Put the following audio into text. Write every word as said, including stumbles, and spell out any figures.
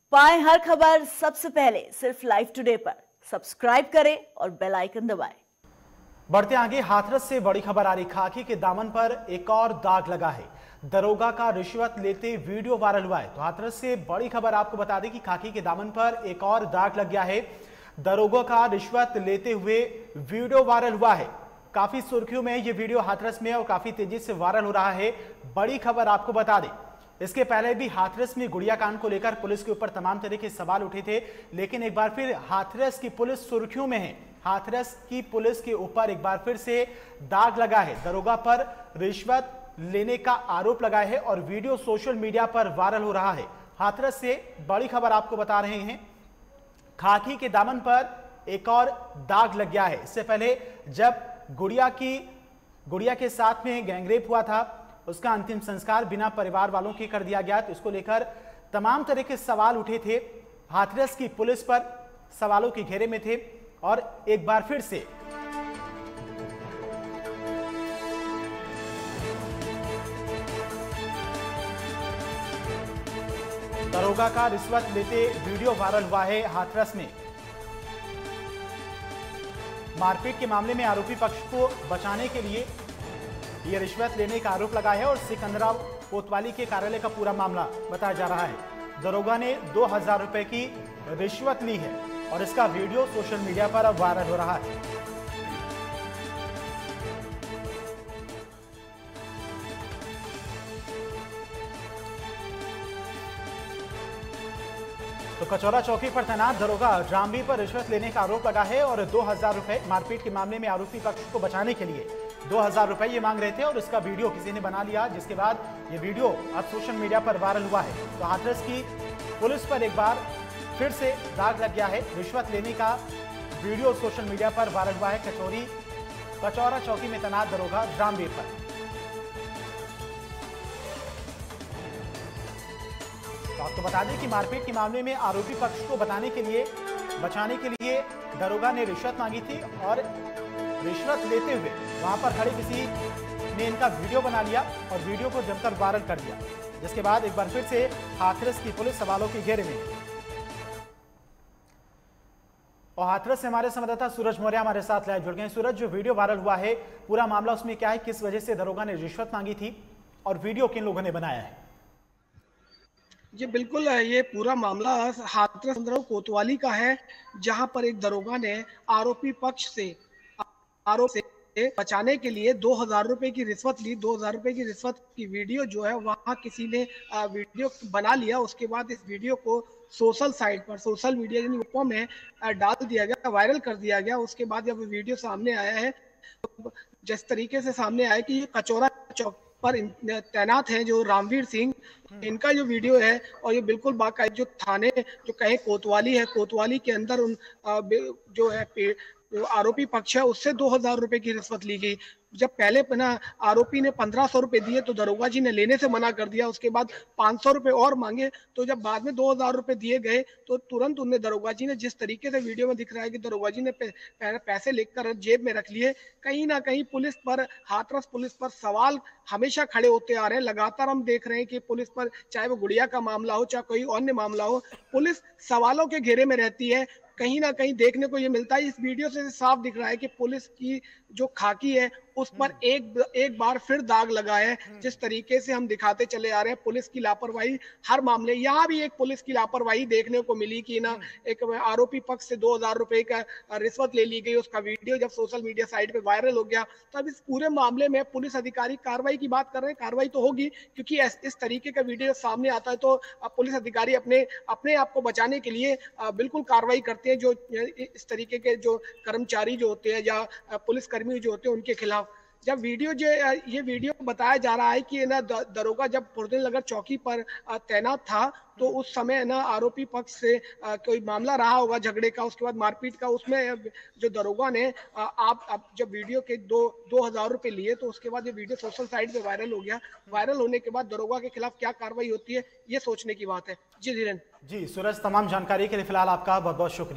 पाएं हर खबर सबसे पहले सिर्फ लाइव टुडे पर। सब्सक्राइब करें और बेल आइकन दबाएं। बढ़ते आगे, हाथरस से बड़ी खबर आ रही। खाकी के दामन पर एक और दाग लगा है। दरोगा का रिश्वत लेते वीडियो वायरल हुआ है। तो हाथरस से बड़ी खबर आपको बता दें कि खाकी के दामन पर एक और दाग लग गया है। दरोगा का रिश्वत लेते हुए वीडियो वायरल हुआ है। काफी सुर्खियों में ये वीडियो हाथरस में और काफी तेजी से वायरल हो रहा है। बड़ी खबर आपको बता दें, इसके पहले भी हाथरस में गुड़िया कांड को लेकर पुलिस के ऊपर तमाम तरह के सवाल उठे थे, लेकिन एक बार फिर हाथरस की पुलिस सुर्खियों में है। हाथरस की पुलिस के ऊपर एक बार फिर से दाग लगा है। दरोगा पर रिश्वत लेने का आरोप लगा है और वीडियो सोशल मीडिया पर वायरल हो रहा है। हाथरस से बड़ी खबर आपको बता रहे हैं, खाकी के दामन पर एक और दाग लग गया है। इससे पहले जब गुड़िया की गुड़िया के साथ में गैंगरेप हुआ था, उसका अंतिम संस्कार बिना परिवार वालों के कर दिया गया। तो इसको लेकर तमाम तरह के सवाल उठे थे। हाथरस की पुलिस पर सवालों के घेरे में थे और एक बार फिर से दरोगा का रिश्वत लेते वीडियो वायरल हुआ है हाथरस में। मारपीट के मामले में आरोपी पक्ष को बचाने के लिए यह रिश्वत लेने का आरोप लगा है और सिकंदराव कोतवाली के कार्यालय का पूरा मामला बताया जा रहा है। दरोगा ने दो हजार रुपए की रिश्वत ली है और इसका वीडियो सोशल मीडिया पर अब वायरल हो रहा है। तो कचौरा चौकी पर तैनात दरोगा रामवीर पर रिश्वत लेने का आरोप लगा है और दो हजार रुपए मारपीट के मामले में आरोपी पक्ष को बचाने के लिए दो हजार रुपए ये मांग रहे थे और इसका वीडियो किसी ने बना लिया, जिसके बाद ये वीडियो अब सोशल मीडिया पर वायरल हुआ है। तो हाथरस की पुलिस पर एक बार फिर से दाग लग गया है। रिश्वत लेने का वीडियो सोशल मीडिया पर वायरल हुआ है कचौरी कचौरा चौकी में तैनात दरोगा रामवीर पर। तो आपको बता दें कि मारपीट के मामले में आरोपी पक्ष को बताने के लिए बचाने के लिए दरोगा ने रिश्वत मांगी थी और रिश्वत लेते हुए वहां पर खड़े किसी ने इनका वीडियो बना लिया और वीडियो को जमकर वायरल कर दिया, जिसके बाद एक बार फिर से हाथरस की पुलिस सवालों के घेरे में है। और हाथरस से हमारे संवाददाता सूरज मौर्य हमारे साथ लाइव जुड़ गए। सूरज, जो वीडियो वायरल हुआ है, पूरा मामला उसमें क्या है, किस वजह से दरोगा ने रिश्वत मांगी थी और वीडियो किन लोगों ने बनाया है? जी बिल्कुल, ये पूरा मामला हाथरस चंद्रराव कोतवाली का है, जहां पर एक दरोगा ने आरोपी पक्ष से आरोप से बचाने के लिए दो हजार रुपए की रिश्वत ली। दो हजार रुपए की रिश्वत की वीडियो जो है वहां किसी ने वीडियो बना लिया। उसके बाद इस वीडियो को सोशल साइट पर, सोशल मीडिया यानी ग्रुपों में डाल दिया गया, वायरल कर दिया गया। उसके बाद जब वीडियो सामने आया है, जिस तरीके से सामने आया कि ये कचौरा चौक पर तैनात है जो रामवीर सिंह, इनका जो वीडियो है और ये बिल्कुल बाकायदा जो थाने जो कहे कोतवाली है, कोतवाली के अंदर उन जो है जो आरोपी पक्ष है उससे दो हजार रुपए की रिश्वत ली गई। जब पहले ना आरोपी ने पंद्रह सौ रुपए दिए तो दरोगा जी ने लेने से मना कर दिया। उसके बाद पाँच सौ रुपए और मांगे, तो जब बाद में दो हजार रुपए दिए गए तो तुरंत उन्हें दरोगा जी ने, जिस तरीके से वीडियो में दिख रहा है कि दरोगा जी ने पैसे लेकर जेब में रख लिए, कहीं ना कहीं पुलिस पर, हाथरस पुलिस पर सवाल हमेशा खड़े होते आ रहे हैं। लगातार हम देख रहे हैं कि पुलिस पर, चाहे वो गुड़िया का मामला हो चाहे कोई अन्य मामला हो, पुलिस सवालों के घेरे में रहती है। कहीं ना कहीं देखने को ये मिलता है, इस वीडियो से साफ दिख रहा है कि पुलिस की जो खाकी है उस पर एक एक बार फिर दाग लगा है। जिस तरीके से हम दिखाते चले आ रहे हैं पुलिस की लापरवाही हर मामले, यहाँ भी एक पुलिस की लापरवाही देखने को मिली कि ना एक आरोपी पक्ष से दो हजार रुपए का रिश्वत ले ली गई। उसका वीडियो जब सोशल मीडिया साइट पे वायरल हो गया, तब इस पूरे मामले में पुलिस अधिकारी कार्रवाई की बात कर रहे हैं। कार्रवाई तो होगी, क्योंकि इस तरीके का वीडियो सामने आता है तो पुलिस अधिकारी अपने अपने आप को बचाने के लिए बिल्कुल कार्रवाई करते हैं। जो इस तरीके के जो कर्मचारी जो होते हैं या पुलिस कर्मी जो होते हैं उनके खिलाफ जब वीडियो जो ये वीडियो बताया जा रहा है कि ना दरोगा जब फुर्दीन नगर चौकी पर तैनात था तो उस समय ना आरोपी पक्ष से कोई मामला रहा होगा झगड़े का, उसके बाद मारपीट का। उसमें जो दरोगा ने आप अब जब वीडियो के दो दो हजार रुपए लिए तो उसके बाद ये वीडियो सोशल साइट पे वायरल हो गया। वायरल होने के बाद दरोगा के खिलाफ क्या कार्रवाई होती है ये सोचने की बात है। जी धीरेन। जी सूरज, तमाम जानकारी के लिए फिलहाल आपका बहुत बहुत शुक्रिया।